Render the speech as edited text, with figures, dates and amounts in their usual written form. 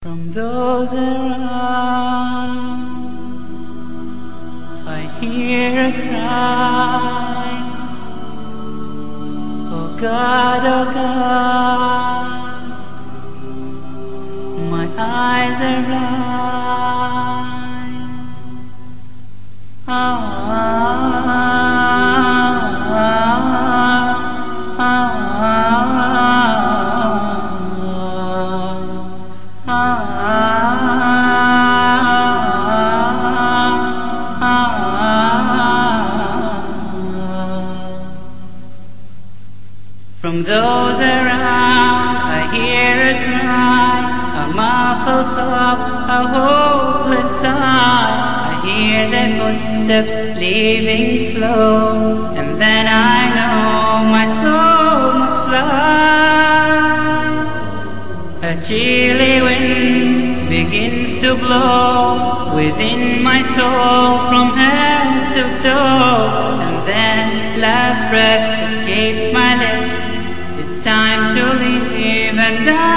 From those around, I hear a cry. Oh God, my eyes are blind. From those around, I hear a cry, a muffled sob, a hopeless sigh. I hear their footsteps leaving slow, and then I know my soul must fly. A chilly wind begins to blow within my soul from head to toe, and then last breath escapes my lips. It's time to live and die.